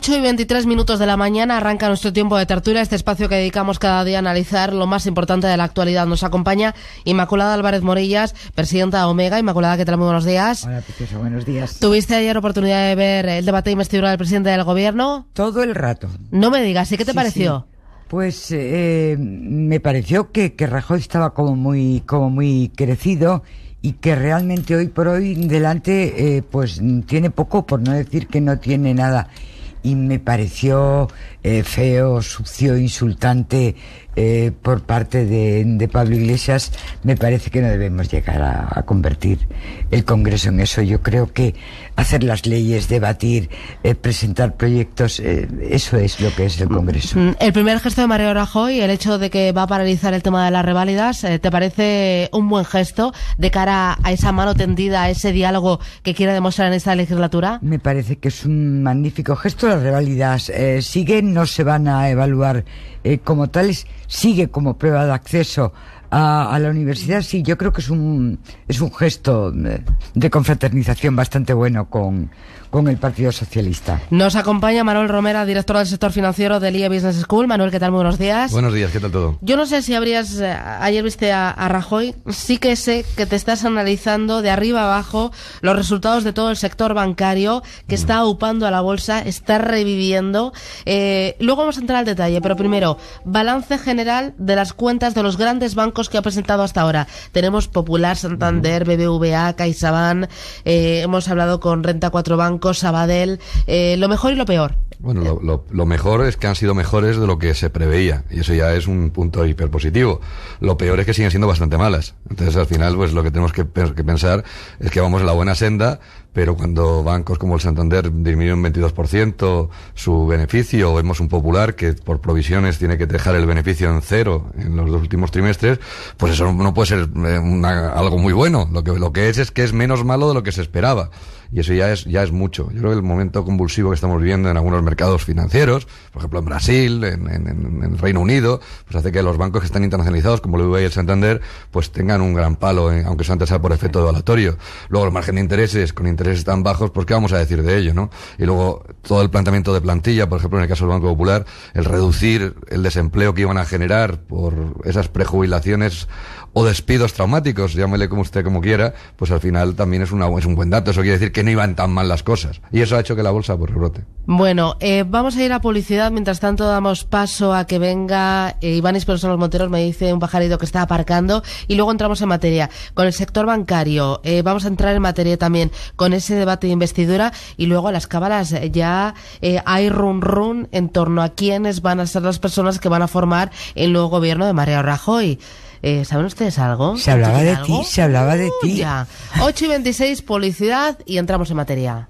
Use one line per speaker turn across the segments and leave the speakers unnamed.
8:23 de la mañana arranca nuestro tiempo de tertulia, este espacio que dedicamos cada día a analizar lo más importante de la actualidad. Nos acompaña Inmaculada Álvarez Morillas, presidenta de Omega. Inmaculada, ¿qué tal? Muy buenos días.
Hola, precioso, buenos días.
¿Tuviste ayer oportunidad de ver el debate de investidura del presidente del gobierno?
Todo el rato.
No me digas, ¿y qué te pareció?
Sí. Pues me pareció que Rajoy estaba como muy crecido y que realmente hoy por hoy delante pues tiene poco, por no decir que no tiene nada. Y me pareció feo, sucio, insultante por parte de Pablo Iglesias. Me parece que no debemos llegar a convertir el Congreso en eso. Yo creo que hacer las leyes, debatir, presentar proyectos, eso es lo que es el Congreso.
El primer gesto de Mariano Rajoy, el hecho de que va a paralizar el tema de las reválidas, ¿te parece un buen gesto de cara a esa mano tendida, a ese diálogo que quiere demostrar en esta legislatura?
Me parece que es un magnífico gesto. Las reválidas siguen, no se van a evaluar como tales, sigue como prueba de acceso a la universidad. Sí, yo creo que es un gesto de confraternización bastante bueno con el Partido Socialista.
Nos acompaña Manuel Romera, director del sector financiero del IE Business School. Manuel, ¿qué tal? Muy buenos días.
Buenos días, ¿qué tal todo?
Yo no sé si ayer viste a Rajoy, sí que sé que te estás analizando de arriba abajo los resultados de todo el sector bancario que está upando a la bolsa, está reviviendo. Luego vamos a entrar al detalle, pero primero, balance general de las cuentas de los grandes bancos que ha presentado hasta ahora. Tenemos Popular, Santander, BBVA, CaixaBank, hemos hablado con Renta 4 Banco, Sabadell, lo mejor y lo peor.
Bueno, lo mejor es que han sido mejores de lo que se preveía, y eso ya es un punto hiperpositivo. Lo peor es que siguen siendo bastante malas. Entonces, al final, pues lo que tenemos que pensar es que vamos en la buena senda, pero cuando bancos como el Santander disminuyen un 22% su beneficio, o vemos un Popular que por provisiones tiene que dejar el beneficio en cero en los 2 últimos trimestres, pues eso no puede ser algo muy bueno. Lo que es que es menos malo de lo que se esperaba. Y eso ya es mucho. Yo creo que el momento convulsivo que estamos viviendo en algunos mercados financieros, por ejemplo en Brasil, en el Reino Unido, pues hace que los bancos que están internacionalizados, como el BBVA y el Santander, pues tengan un gran palo, aunque eso antes sea por efecto devaluatorio. Luego el margen de intereses, con intereses tan bajos, pues ¿qué vamos a decir de ello, no? Y luego todo el planteamiento de plantilla, por ejemplo en el caso del Banco Popular, el reducir el desempleo que iban a generar por esas prejubilaciones o despidos traumáticos, llámele como usted como quiera, pues al final también es un buen dato. Eso quiere decir que no iban tan mal las cosas. Y eso ha hecho que la bolsa pues rebrote.
Bueno, vamos a ir a publicidad. Mientras tanto damos paso a que venga Iván Espinosa Los Monteros, me dice un pajarito que está aparcando, y luego entramos en materia con el sector bancario. Vamos a entrar en materia también con ese debate de investidura, y luego a las cábalas ya hay run en torno a quiénes van a ser las personas que van a formar el nuevo gobierno de Mariano Rajoy. ¿Saben ustedes algo?
Se hablaba de ti.
Ya. 8:26, publicidad, y entramos en materia.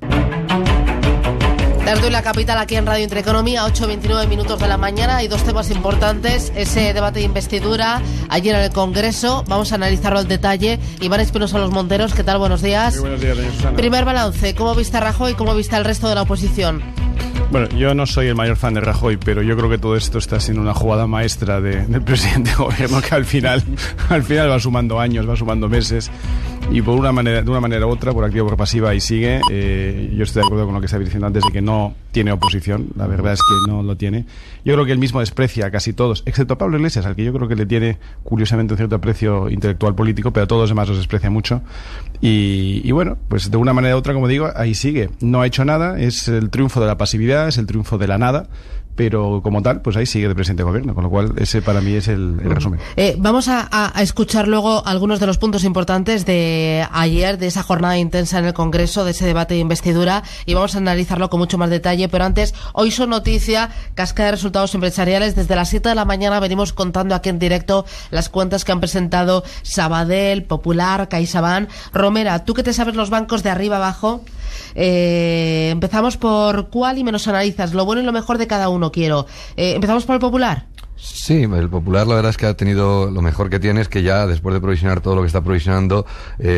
Desde la capital, aquí en Radio Intereconomía, 8:29 de la mañana. Hay 2 temas importantes. Ese debate de investidura ayer en el Congreso. Vamos a analizarlo al detalle. Iván Espinosa Los Monteros, ¿qué tal? Buenos días.
Muy buenos días, doña Susana.
Primer balance, ¿cómo viste a Rajoy y cómo viste al resto de la oposición?
Bueno, yo no soy el mayor fan de Rajoy, pero yo creo que todo esto está siendo una jugada maestra del presidente de gobierno, que al final va sumando años, va sumando meses, y de una manera u otra, por activa o por pasiva, ahí sigue. Yo estoy de acuerdo con lo que estaba diciendo antes, de que no tiene oposición. La verdad es que no lo tiene. Yo creo que él mismo desprecia a casi todos, excepto a Pablo Iglesias, al que yo creo que le tiene curiosamente un cierto aprecio intelectual político, pero a todos los demás los desprecia mucho. Y bueno, pues de una manera u otra, como digo, ahí sigue. No ha hecho nada, es el triunfo de la pasividad, es el triunfo de la nada, pero como tal, pues ahí sigue de presidente de gobierno, con lo cual ese para mí es el resumen.
Vamos a escuchar luego algunos de los puntos importantes de ayer, de esa jornada intensa en el Congreso, de ese debate de investidura, y vamos a analizarlo con mucho más detalle. Pero antes, hoy son noticia cascada de resultados empresariales. Desde las 7 de la mañana venimos contando aquí en directo las cuentas que han presentado Sabadell, Popular, CaixaBank. Romera, tú que te sabes los bancos de arriba abajo, empezamos por cuál y me los analizas, lo bueno y lo mejor de cada uno quiero. ¿Empezamos por el Popular?
Sí, el Popular la verdad es que ha tenido, lo mejor que tiene es que ya después de provisionar todo lo que está provisionando,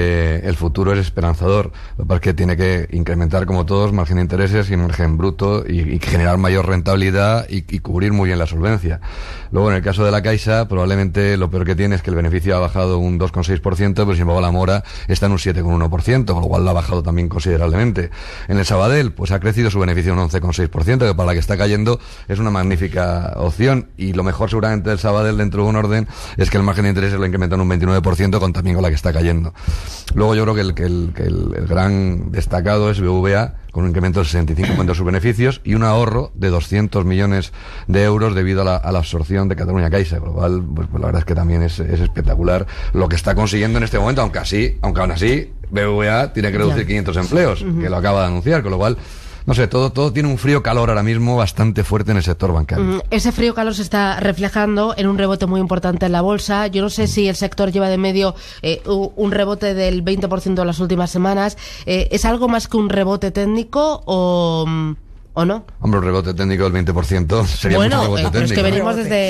el futuro es esperanzador. Lo que pasa es que tiene que incrementar, como todos, margen de intereses y margen bruto y generar mayor rentabilidad y cubrir muy bien la solvencia. Luego, en el caso de la Caixa, probablemente lo peor que tiene es que el beneficio ha bajado un 2,6%, pero sin embargo la mora está en un 7,1%, con lo cual lo ha bajado también considerablemente. En el Sabadell, pues ha crecido su beneficio un 11,6%, que para la que está cayendo es una magnífica opción, y lo mejor seguramente del Sabadell dentro de un orden es que el margen de intereses lo ha incrementado un 29% también con la que está cayendo. Luego yo creo que el gran destacado es BBVA, con un incremento del 65% de sus beneficios y un ahorro de 200 millones de euros debido a la absorción de Catalunya Caixa, con lo cual pues la verdad es que también es espectacular lo que está consiguiendo en este momento, aunque aún así BBVA tiene que reducir 500 empleos, que lo acaba de anunciar, con lo cual no sé, todo tiene un frío calor ahora mismo bastante fuerte en el sector bancario.
Ese frío calor se está reflejando en un rebote muy importante en la bolsa. Yo no sé si el sector lleva de medio un rebote del 20% en las últimas semanas. ¿Es algo más que un rebote técnico o no?
Hombre, un rebote técnico del 20% sería mucho rebote técnico.
Pero es que venimos desde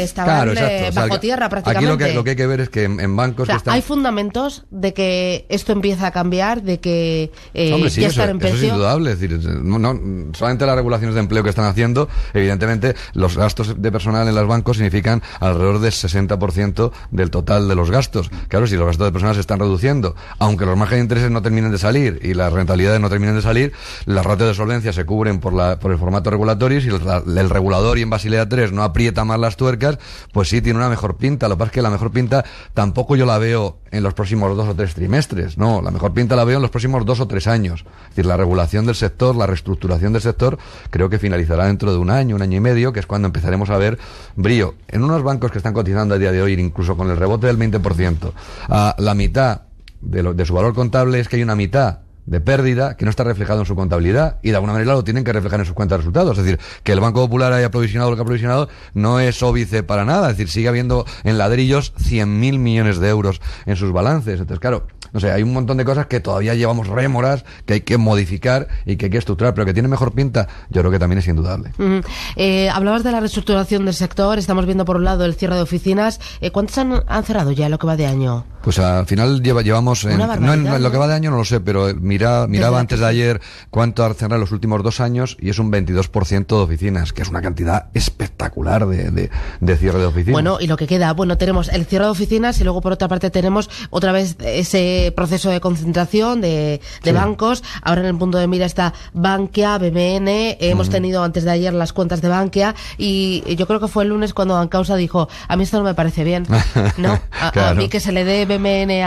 bajo tierra prácticamente.
Aquí lo que hay que ver es que en bancos...
¿hay fundamentos de que esto empieza a cambiar, de que ya están en precio?
Eso es indudable. Es decir, no, solamente las regulaciones de empleo que están haciendo, evidentemente, los gastos de personal en los bancos significan alrededor del 60% del total de los gastos. Claro, si los gastos de personal se están reduciendo, aunque los márgenes de intereses no terminen de salir y las rentabilidades no terminen de salir, las ratios de solvencia se cubren por el formato regulatorio, y si el regulador y en Basilea 3 no aprieta más las tuercas, pues sí tiene una mejor pinta. Lo que pasa es que la mejor pinta tampoco yo la veo en los próximos 2 o 3 trimestres, no, la mejor pinta la veo en los próximos 2 o 3 años. Es decir, la regulación del sector, la reestructuración del sector, creo que finalizará dentro de un año y medio, que es cuando empezaremos a ver brío. En unos bancos que están cotizando a día de hoy, incluso con el rebote del 20%, a la mitad de su valor contable, es que hay una mitad de pérdida que no está reflejado en su contabilidad, y de alguna manera lo tienen que reflejar en sus cuentas de resultados. Es decir, que el Banco Popular haya provisionado lo que ha provisionado no es óbice para nada. Es decir, sigue habiendo en ladrillos 100.000 millones de euros en sus balances. Entonces, claro, no sé, hay un montón de cosas que todavía llevamos rémoras, que hay que modificar y que hay que estructurar, pero que tiene mejor pinta, yo creo que también es indudable.
Hablabas de la reestructuración del sector. Estamos viendo por un lado el cierre de oficinas. ¿Cuántas han cerrado ya en lo que va de año?
Pues al final llevamos en lo que va de año no lo sé, pero miraba antes de ayer cuánto ha cerrado en los últimos 2 años, y es un 22% de oficinas, que es una cantidad espectacular de cierre de oficinas.
Bueno, y lo que queda, tenemos el cierre de oficinas, y luego por otra parte tenemos otra vez ese proceso de concentración de bancos. Ahora en el punto de mira está Bankia, BBN. Hemos tenido antes de ayer las cuentas de Bankia, y yo creo que fue el lunes cuando Bancausa dijo: a mí esto no me parece bien, ¿no? Claro. A mí que se le dé BBN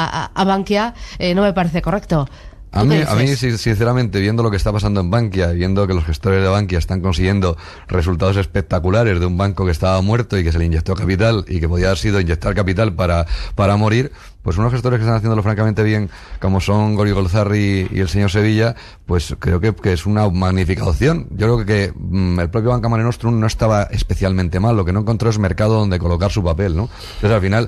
a Bankia no me parece correcto.
A mí, sinceramente, viendo lo que está pasando en Bankia, viendo que los gestores de Bankia están consiguiendo resultados espectaculares de un banco que estaba muerto y que se le inyectó capital, y que podía haber sido inyectar capital para morir, pues unos gestores que están haciéndolo francamente bien, como son Gori Golzarri y el señor Sevilla, pues creo que es una magnífica opción. Yo creo que el propio Banca Mare Nostrum no estaba especialmente mal, lo que no encontró es mercado donde colocar su papel, ¿no? Entonces al final,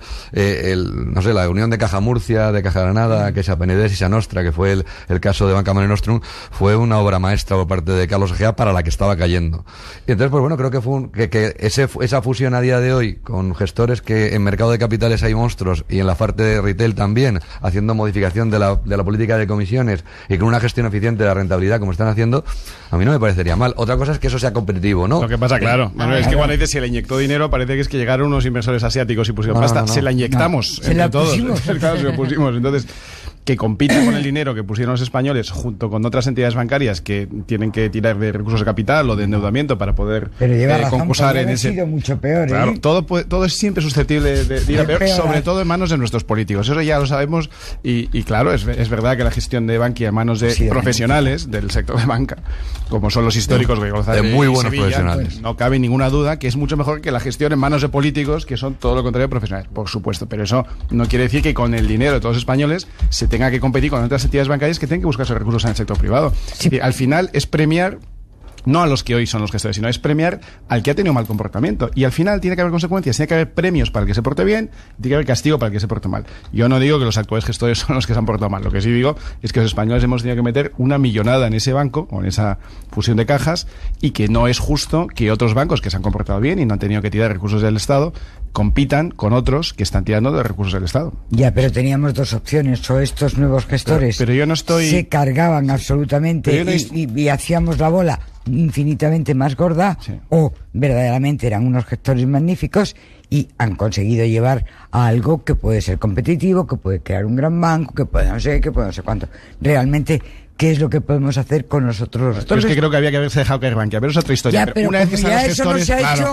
la unión de Caja Murcia, de Caja Granada, Caixa Penedès y Sa Nostra, que fue el caso de Banca Mare Nostrum, fue una obra maestra por parte de Carlos Egea para la que estaba cayendo. Y entonces, pues bueno, creo que esa fusión a día de hoy, con gestores que en mercado de capitales hay monstruos y en la parte de retail también, haciendo modificación de la política de comisiones y con una gestión eficiente de la rentabilidad como están haciendo, a mí no me parecería mal. Otra cosa es que eso sea competitivo, ¿no?
Lo que pasa, claro, es que cuando dices si le inyectó dinero, parece que es que llegaron unos inversores asiáticos y pusieron pasta. Se la inyectamos entre todos. Claro, se la pusimos. Entonces, que compita con el dinero que pusieron los españoles junto con otras entidades bancarias que tienen que tirar de recursos de capital o de endeudamiento para poder concursar en ese...
sido mucho peor,
claro, todo es siempre susceptible de ir a peor, sobre todo en manos de nuestros políticos. Eso ya lo sabemos, y claro, es verdad que la gestión de Bankia en manos de profesionales del sector de banca, como son los históricos de
muy buenos
Sevilla,
profesionales,
no cabe ninguna duda que es mucho mejor que la gestión en manos de políticos, que son todo lo contrario de profesionales, por supuesto, pero eso no quiere decir que con el dinero de todos los españoles se tenga que competir con otras entidades bancarias que tienen que buscarse recursos en el sector privado. Sí. Al final es premiar No a los que hoy son los gestores, sino es premiar al que ha tenido mal comportamiento. Y al final tiene que haber consecuencias, tiene que haber premios para el que se porte bien, tiene que haber castigo para el que se porte mal. Yo no digo que los actuales gestores son los que se han portado mal, lo que sí digo es que los españoles hemos tenido que meter una millonada en ese banco, o en esa fusión de cajas, y que no es justo que otros bancos que se han comportado bien y no han tenido que tirar recursos del Estado compitan con otros que están tirando de recursos del Estado.
Ya, pero teníamos dos opciones, o estos nuevos gestores
pero yo no estoy...
se cargaban absolutamente y hacíamos la bola infinitamente más gorda, sí, o verdaderamente eran unos gestores magníficos y han conseguido llevar a algo que puede ser competitivo, que puede crear un gran banco, que puede no sé cuánto. Realmente, ¿qué es lo que podemos hacer con los otros gestores?
Yo es que creo que había que haberse dejado caer Bankia, pero es otra historia.
Ya, pero
una vez que están los gestores,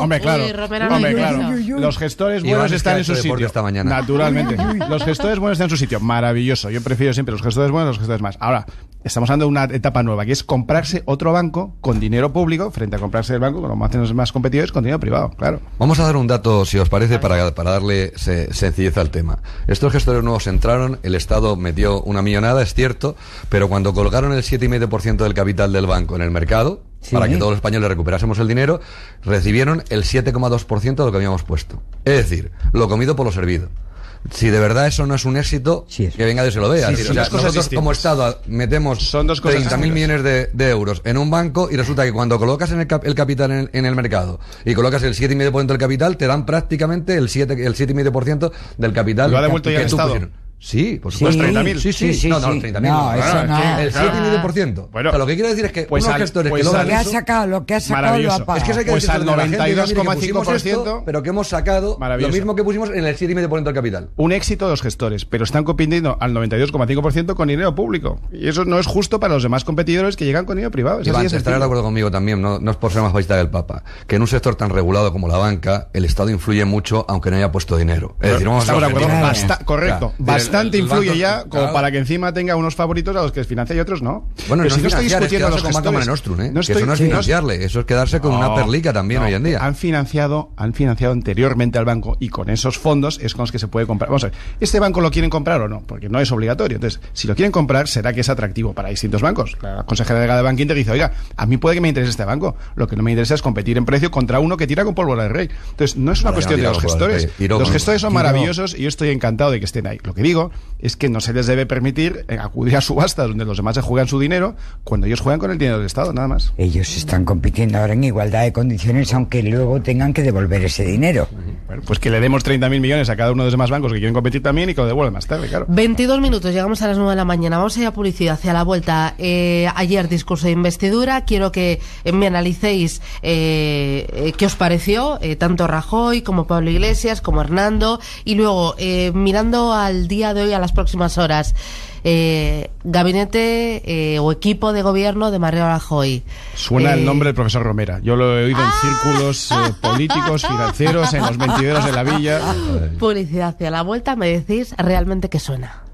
los gestores buenos están en su sitio.
Esta mañana.
Naturalmente. Los gestores buenos están en su sitio. Maravilloso. Yo prefiero siempre los gestores buenos, los gestores más. Ahora, estamos hablando de una etapa nueva, que es comprarse otro banco con dinero público frente a comprarse el banco, como hacen los más competidores, con dinero privado, claro.
Vamos a dar un dato, si os parece, para darle sencillez al tema. Estos gestores nuevos entraron, el Estado metió una millonada, es cierto, pero cuando colgaron el 7,5% del capital del banco en el mercado, sí, para que todos los españoles recuperásemos el dinero, recibieron el 7,2% de lo que habíamos puesto. Es decir, lo comido por lo servido. Si de verdad eso no es un éxito, sí, que venga Dios se lo vea. Sí, o sea, nosotros como Estado metemos 30.000 millones de euros en un banco y resulta que cuando colocas el capital en el mercado y colocas el 7,5% del capital, te dan prácticamente el 7,5% del capital
¿lo ha devuelto ya el Estado?
Pusieron. Sí, por supuesto.
30.000.
Sí. No, 30.000.
No, eso no.
El 7,5%. Bueno, o sea, lo que quiero decir es que unos gestores que logran eso...
Lo que ha sacado lo ha pagado.
Es que eso hay que
pues al 92,5%,
pero que hemos sacado lo mismo que pusimos en el 7,5% del capital.
Un éxito de los gestores, pero están compitiendo al 92,5% con dinero público. Y eso no es justo para los demás competidores que llegan con dinero privado.
Iván, estarás de acuerdo conmigo también, no es por ser más bajista que el Papa, que en un sector tan regulado como la banca, el Estado influye mucho aunque no haya puesto dinero. Es decir,
estamos de acuerdo. Correcto. Bastante influye ya como para que encima tenga unos favoritos a los que financia y otros no.
Bueno,
pero
no
si no estoy discutiendo
los gestores, eso no es financiarle, eso es quedarse con una perlica también hoy en día.
Han financiado anteriormente al banco y con esos fondos es con los que se puede comprar. Vamos a ver, ¿este banco lo quieren comprar o no? Porque no es obligatorio. Entonces, si lo quieren comprar, será que es atractivo para distintos bancos. La consejera delegada de Bank Inter dice, oiga, a mí puede que me interese este banco. Lo que no me interesa es competir en precio contra uno que tira con pólvora de rey. Entonces, no es una cuestión de los gestores. Los gestores son maravillosos y yo estoy encantado de que estén ahí. Lo que digo es que no se les debe permitir acudir a subastas donde los demás se juegan su dinero cuando ellos juegan con el dinero del Estado, nada más.
Ellos están compitiendo ahora en igualdad de condiciones, aunque luego tengan que devolver ese dinero.
Bueno, pues que le demos 30.000 millones a cada uno de los demás bancos que quieren competir también y que lo devuelvan más tarde, claro.
22 minutos, llegamos a las 9 de la mañana. Vamos a ir a publicidad, hacia la vuelta. Ayer discurso de investidura, quiero que me analicéis qué os pareció, tanto Rajoy como Pablo Iglesias, como Hernando, y luego mirando al día de hoy, a las próximas horas, gabinete o equipo de gobierno de Mariano Rajoy.
Suena el nombre del profesor Romera. Yo lo he oído en círculos políticos, financieros, en los mentideros de la villa.
Publicidad hacia la vuelta, me decís realmente qué suena.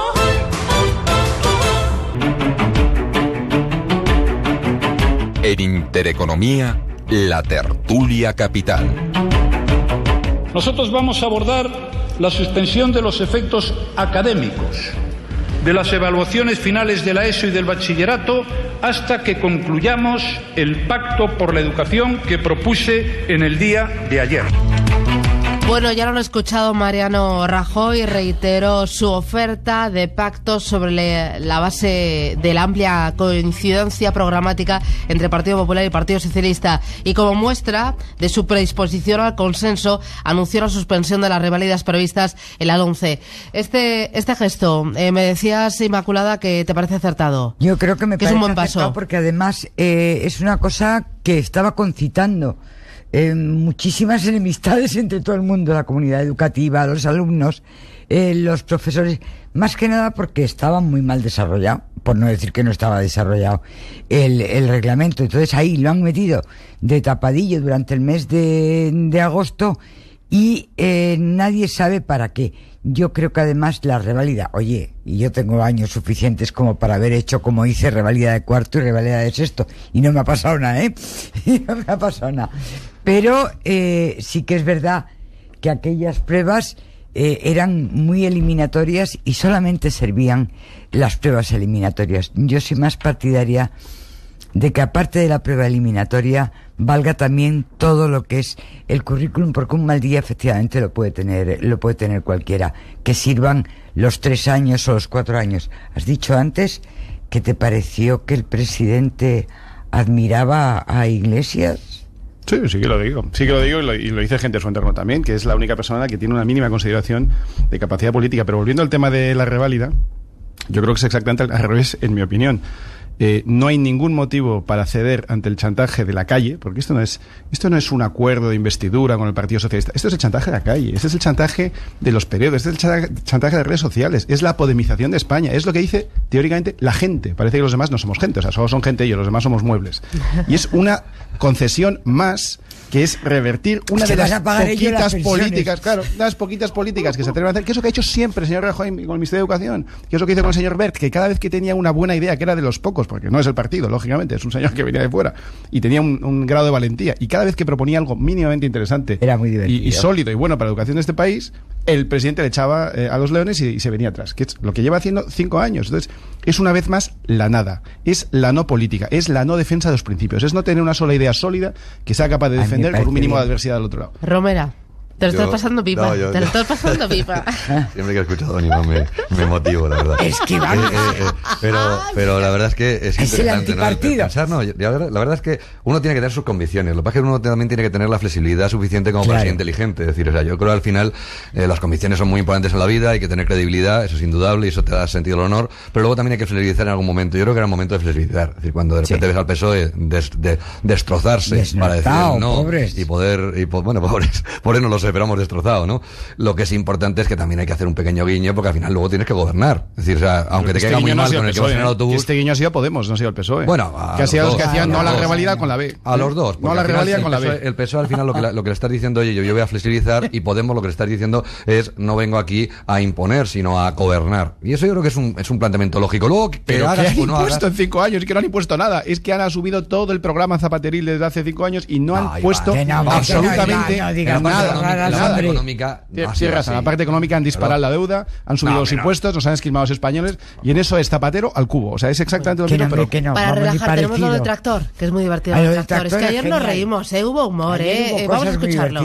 En Intereconomía, la tertulia capital.
Nosotros vamos a abordar la suspensión de los efectos académicos de las evaluaciones finales de la ESO y del bachillerato hasta que concluyamos el pacto por la educación que propuse en el día de ayer.
Bueno, ya lo han escuchado, Mariano Rajoy reiteró su oferta de pacto sobre la base de la amplia coincidencia programática entre Partido Popular y Partido Socialista. Y como muestra de su predisposición al consenso, anunció la suspensión de las reválidas previstas en la LOMCE. Este gesto, me decías, Inmaculada, que te parece acertado.
Yo creo que me parece
un buen paso,
porque además es una cosa que estaba concitando muchísimas enemistades entre todo el mundo, la comunidad educativa, los alumnos, los profesores, más que nada porque estaba muy mal desarrollado, por no decir que no estaba desarrollado el reglamento. Entonces ahí lo han metido de tapadillo durante el mes de agosto y nadie sabe para qué. Yo creo que además la reválida, oye, y yo tengo años suficientes como para haber hecho, como hice, reválida de cuarto y reválida de sexto, y no me ha pasado nada, no me ha pasado nada. Pero sí que es verdad que aquellas pruebas eran muy eliminatorias y solamente servían las pruebas eliminatorias. Yo soy más partidaria de que aparte de la prueba eliminatoria valga también todo lo que es el currículum, porque un mal día efectivamente lo puede tener cualquiera, que sirvan los 3 años o los 4 años. Has dicho antes que te pareció que el presidente admiraba a Iglesias.
Sí que lo digo y lo dice gente de su entorno también, que es la única persona que tiene una mínima consideración de capacidad política. Pero volviendo al tema de la reválida, yo creo que es exactamente al revés, en mi opinión. No hay ningún motivo para ceder ante el chantaje de la calle, porque esto no es un acuerdo de investidura con el Partido Socialista. Esto es el chantaje de la calle, este es el chantaje de los periódicos, este es el chantaje de redes sociales, es la podemización de España, es lo que dice teóricamente la gente. Parece que los demás no somos gente, o sea, solo son gente ellos, los demás somos muebles. Y es una concesión más, que es revertir una de las poquitas políticas, claro, las poquitas políticas que se atreven a hacer, que es lo que ha hecho siempre el señor Rajoy con el Ministerio de Educación, que es lo que hizo con el señor Wert, que cada vez que tenía una buena idea, que era de los pocos, porque no es el partido, lógicamente, es un señor que venía de fuera, y tenía un grado de valentía, y cada vez que proponía algo mínimamente interesante,
era muy divertido,
y sólido y bueno para la educación de este país, el presidente le echaba a los leones y se venía atrás, que es lo que lleva haciendo 5 años. Entonces, es una vez más la nada, es la no política, es la no defensa de los principios, es no tener una sola idea sólida que sea capaz de defender por un mínimo de adversidad del otro lado.
Romera, te lo estás pasando pipa. Te lo estás pasando pipa.
Siempre que he escuchado a Donibán me motivo, la verdad.
Es que vamos.
Pero la verdad es que es interesante,
el antipartido.
La verdad es que uno tiene que tener sus convicciones. Lo que pasa es que uno también tiene que tener la flexibilidad suficiente como para ser inteligente. Es decir, o sea, yo creo que al final las convicciones son muy importantes en la vida, hay que tener credibilidad, eso es indudable, y eso te da sentido del honor, pero luego también hay que flexibilizar en algún momento. Yo creo que era un momento de flexibilizar. Es decir, cuando de repente ves al PSOE destrozarse para decir no, pobres. Pobres no lo sé, pero hemos destrozado, ¿no? Lo que es importante es que también hay que hacer un pequeño guiño, porque al final luego tienes que gobernar. Es decir, o sea, aunque te caiga muy mal con el que vas en el autobús.
Este guiño ha sido Podemos, no ha sido el PSOE.
Bueno,
que ha sido los que hacían no a la revalida con la B.
A los dos.
No a la revalida con la B.
El PSOE al final lo que le estás diciendo, oye, yo voy a flexibilizar, y Podemos lo que le estás diciendo es no vengo aquí a imponer, sino a gobernar. Y eso yo creo que es un planteamiento lógico. Luego,
pero ¿qué han impuesto en 5 años? Es que no han impuesto nada. Es que han asumido todo el programa Zapateril desde hace 5 años y no han puesto absolutamente nada.
La económica.
La parte económica han disparado la deuda, han subido los impuestos, nos han esquilmado los españoles, y en eso es Zapatero al cubo. O sea, es exactamente lo mismo. Pero
para relajar, tenemos lo del tractor, que es muy divertido. Es que ayer nos reímos, hubo humor, vamos a escucharlo.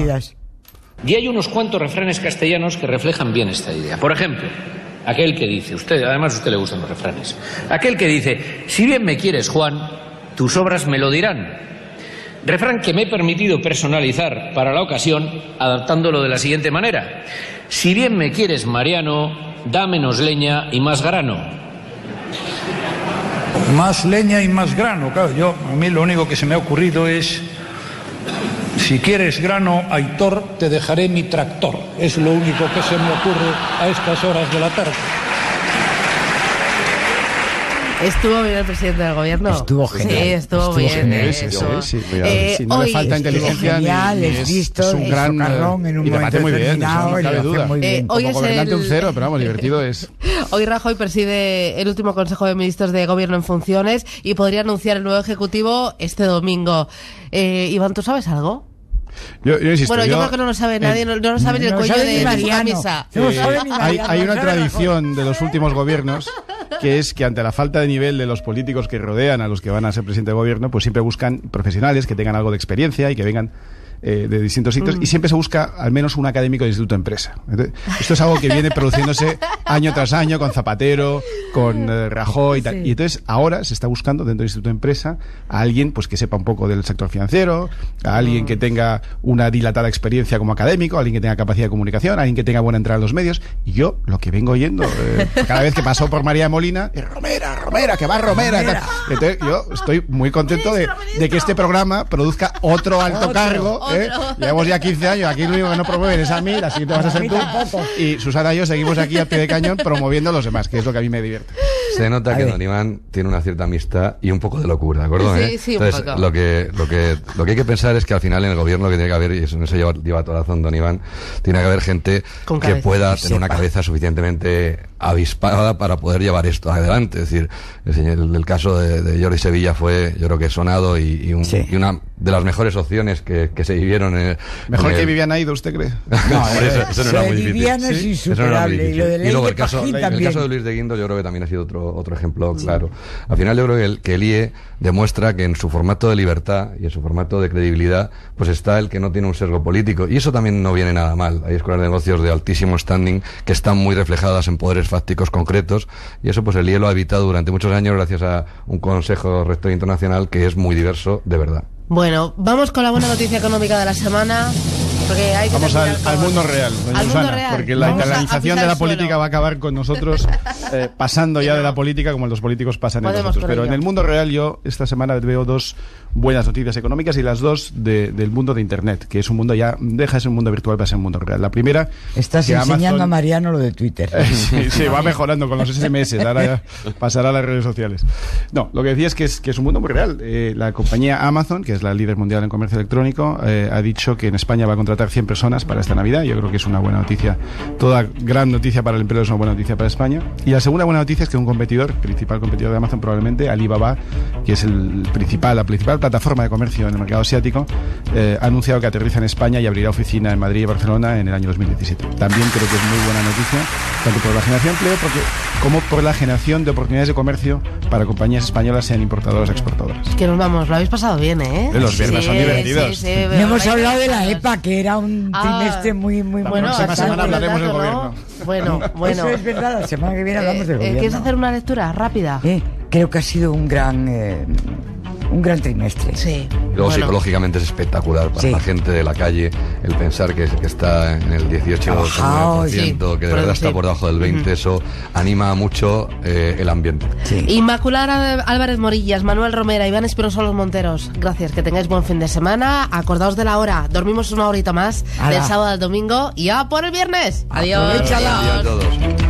Y hay unos cuantos refranes castellanos que reflejan bien esta idea. Por ejemplo, aquel que dice, además a usted le gustan los refranes, aquel que dice, si bien me quieres, Juan, tus obras me lo dirán. Refrán que me he permitido personalizar para la ocasión, adaptándolo de la siguiente manera. Si bien me quieres, Mariano, da menos leña y más grano.
Más leña y más grano, claro. A mí lo único que se me ha ocurrido es, si quieres grano, Aitor, te dejaré mi tractor. Es lo único que se me ocurre a estas horas de la tarde.
¿Estuvo bien el presidente del gobierno?
Estuvo genial.
Sí, estuvo bien.
Sí, no le falta inteligencia, es un gran
en
y debate muy bien, no cabe duda.
Hoy
como gobernante un cero, pero vamos, divertido es.
Hoy Rajoy preside el último Consejo de Ministros de Gobierno en funciones y podría anunciar el nuevo Ejecutivo este domingo. Iván, ¿tú sabes algo?
Yo insisto,
bueno, yo creo que no lo sabe nadie, no lo sabe ni el cuello de su camisa.
Hay una tradición de los últimos gobiernos, que es que ante la falta de nivel de los políticos que rodean a los que van a ser presidente de gobierno, pues siempre buscan profesionales que tengan algo de experiencia y que vengan de distintos sitios, y siempre se busca al menos un académico de Instituto de Empresa. Entonces, esto es algo que viene produciéndose año tras año con Zapatero, con Rajoy y tal. Y entonces ahora se está buscando dentro del Instituto de Empresa a alguien pues que sepa un poco del sector financiero, a alguien que tenga una dilatada experiencia como académico, a alguien que tenga capacidad de comunicación, a alguien que tenga buena entrada en los medios. Y yo lo que vengo oyendo cada vez que paso por María Molina es Romera, que va Romera. Entonces yo estoy muy contento de que este programa produzca otro alto cargo. Llevamos ya 15 años, aquí lo único que no promueven es a mí, la siguiente vas a ser tú, y Susana y yo seguimos aquí a pie de cañón promoviendo a los demás, que es lo que a mí me divierte.
Se nota que Don Iván tiene una cierta amistad y un poco de locura, ¿de acuerdo?
Sí,
entonces,
un poco.
Lo que hay que pensar es que al final en el gobierno que tiene que haber, y eso no se lleva toda la razón Don Iván, tiene que haber gente que pueda tener una cabeza suficientemente avispada para poder llevar esto adelante. Es decir, el caso de Jordi Sevilla fue, yo creo que sonado y una de las mejores opciones que se vivieron.
¿Mejor que Vivian Aido, usted cree?
No, eso no era muy difícil.
Vivian es insuperable. Y lo de
luego el caso de Luis de Guindos yo creo que también ha sido otro ejemplo claro. Al final yo creo que el IE demuestra que en su formato de libertad y en su formato de credibilidad pues está el que no tiene un sesgo político, y eso también no viene nada mal. Hay escuelas de negocios de altísimo standing que están muy reflejadas en poderes fácticos concretos, y eso pues el IE lo ha evitado durante muchos años gracias a un Consejo Rector Internacional que es muy diverso de verdad.
Bueno, vamos con la buena noticia económica de la semana. Porque hay que
vamos al mundo real,
al mundo real,
porque la italianización de la política va a acabar con nosotros, pasando ya de la política como los políticos pasan en nosotros. Pero en el mundo real yo esta semana veo dos buenas noticias económicas, y las dos del mundo de Internet, que es un mundo ya, deja de ser un mundo virtual para ser un mundo real. La primera...
Estás enseñando a Mariano lo de Twitter.
Sí, va mejorando con los SMS, ahora ya pasará a las redes sociales. No, lo que decía es que es un mundo muy real. La compañía Amazon, que es la líder mundial en comercio electrónico, ha dicho que en España va a contratar 100 personas para esta Navidad. Yo creo que es una buena noticia. Toda gran noticia para el empleo es una buena noticia para España. Y la segunda buena noticia es que un principal competidor de Amazon probablemente, Alibaba, que es la principal plataforma de comercio en el mercado asiático, ha anunciado que aterriza en España y abrirá oficina en Madrid y Barcelona en el año 2017. También creo que es muy buena noticia, tanto por la generación de empleo como por la generación de oportunidades de comercio para compañías españolas, sean importadoras o exportadoras.
Que nos vamos, lo habéis pasado bien, ¿eh?
Los viernes son divertidos.
No hemos hablado de la EPA, que era un trimestre muy
bueno.
bueno.
La próxima semana hablaremos del gobierno.
Bueno.
Eso es verdad, la semana que viene hablamos del gobierno.
¿Quieres hacer una lectura rápida?
Creo que ha sido un gran trimestre.
Sí.
Luego psicológicamente es espectacular para la gente de la calle el pensar que está en el 18,9%, que de verdad está por debajo del 20%, eso anima mucho el ambiente.
Sí. Inmaculada Álvarez Morillas, Manuel Romera, Iván Espinosa Los Monteros, gracias, que tengáis buen fin de semana. Acordaos de la hora, dormimos una horita más del sábado al domingo y a por el viernes. Adiós.
Adiós a todos.